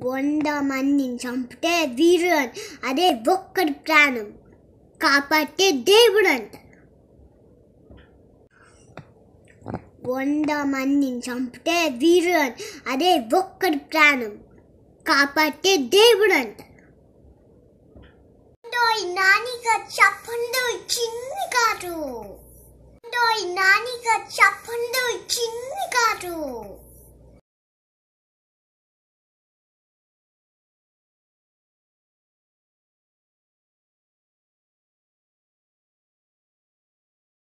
100 మందిని చంపితే వీరుడు, అదే ఒక్కడి ప్రాణం కాపాడితే దేవుడు అంటారు. 100 మందిని చంపితే వీరుడు, అదే ఒక్కడి ప్రాణం కాపాడితే దేవుడు అంటారు. నానిగా చెప్పండు చిన్ని కాదు, నానిగా చెప్పండు చిన్ని కాదు.